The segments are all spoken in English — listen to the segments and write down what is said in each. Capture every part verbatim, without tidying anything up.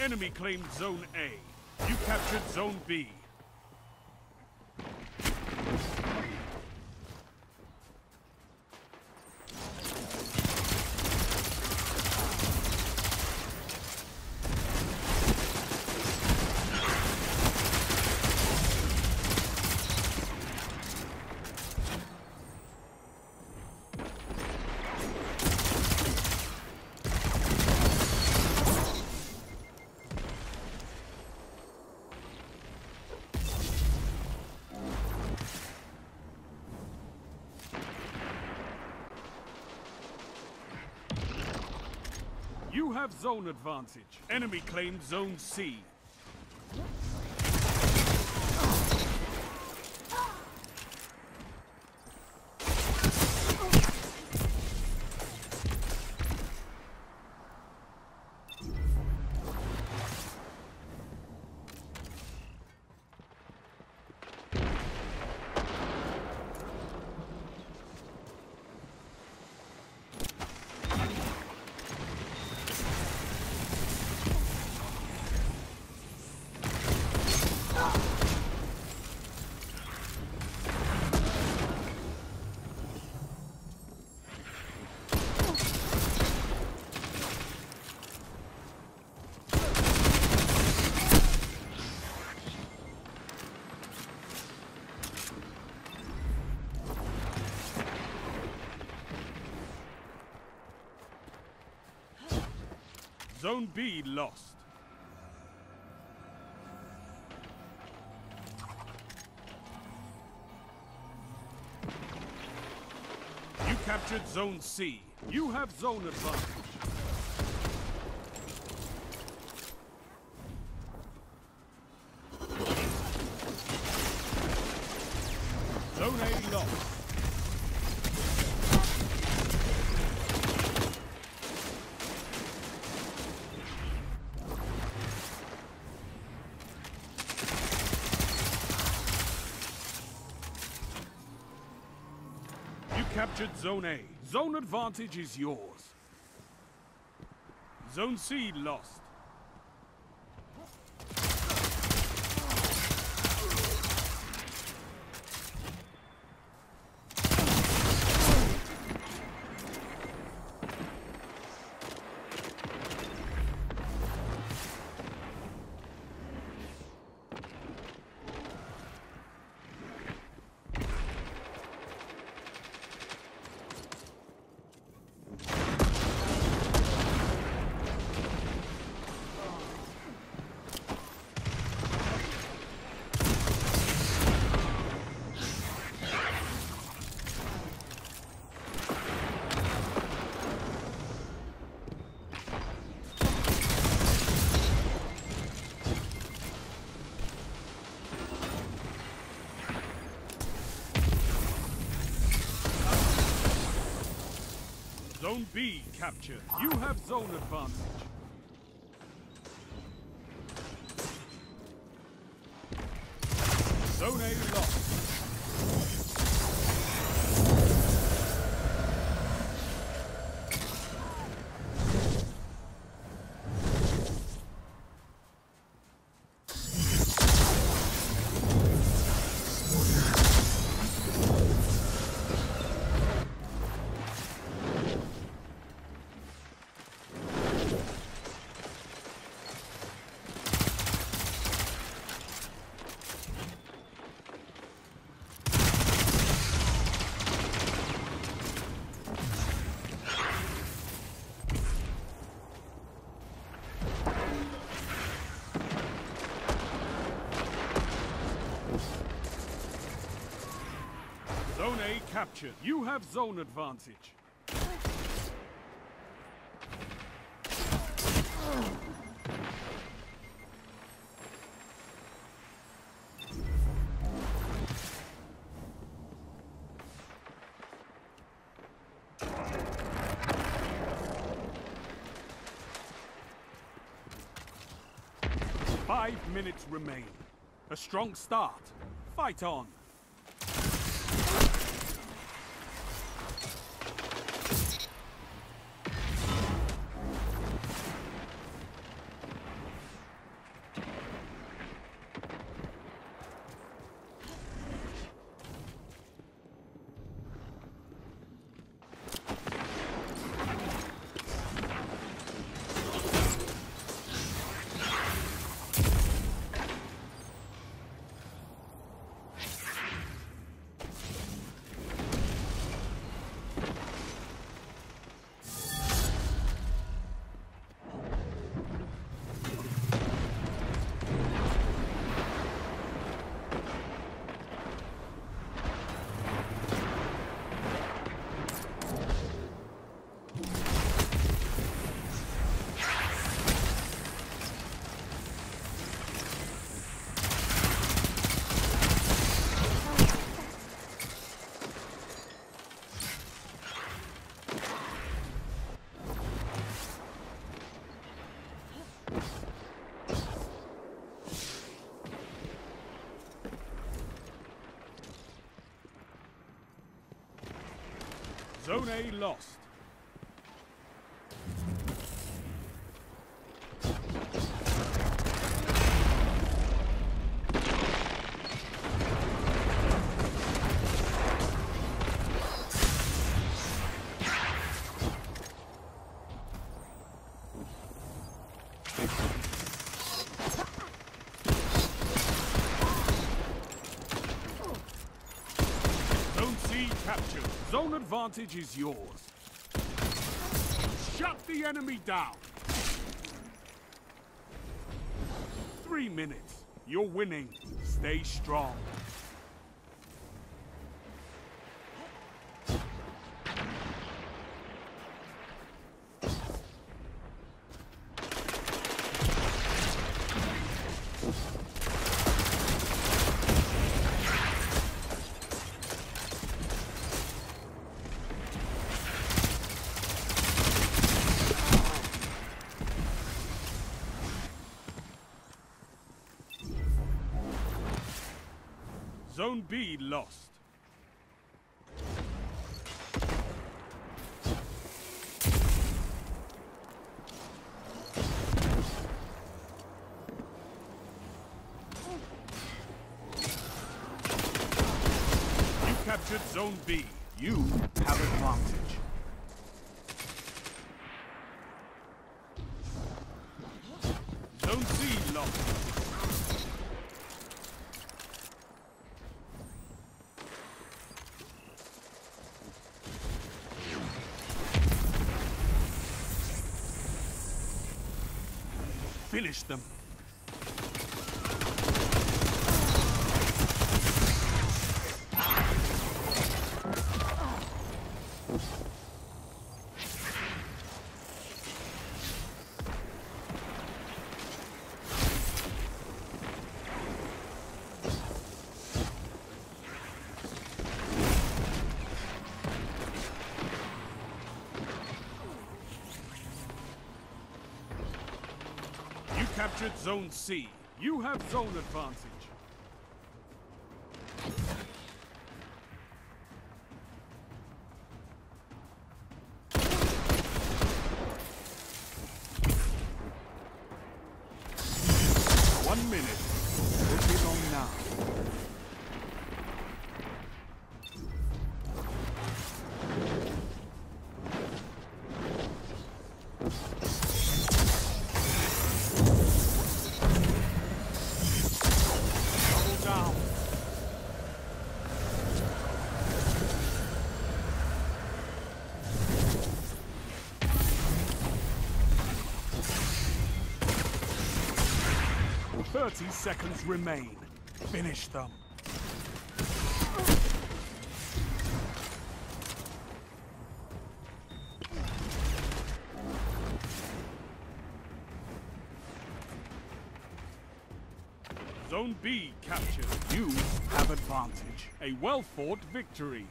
Enemy claimed Zone A. You captured Zone B. You have zone advantage. Enemy claimed Zone C. Zone B lost. You captured Zone C. You have zone advantage. Zone A lost. Captured Zone A. Zone advantage is yours. Zone C lost. Zone B captured. You have zone advantage. Zone A lost. Zone A captured. You have zone advantage. Five minutes remain. A strong start. Fight on. Zone A lost. Zone C captured. Zone advantage is yours. Shut the enemy down. Three minutes. You're winning. Stay strong. Zone B lost. You captured Zone B. You have advantage. Zone C lost. Finish them. Captured Zone C. You have zone advantage. One minute. Looking on now. Thirty seconds remain. Finish them. Zone B captured. You have advantage. A well-fought victory.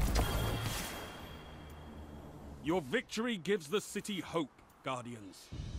Your victory gives the city hope, Guardians.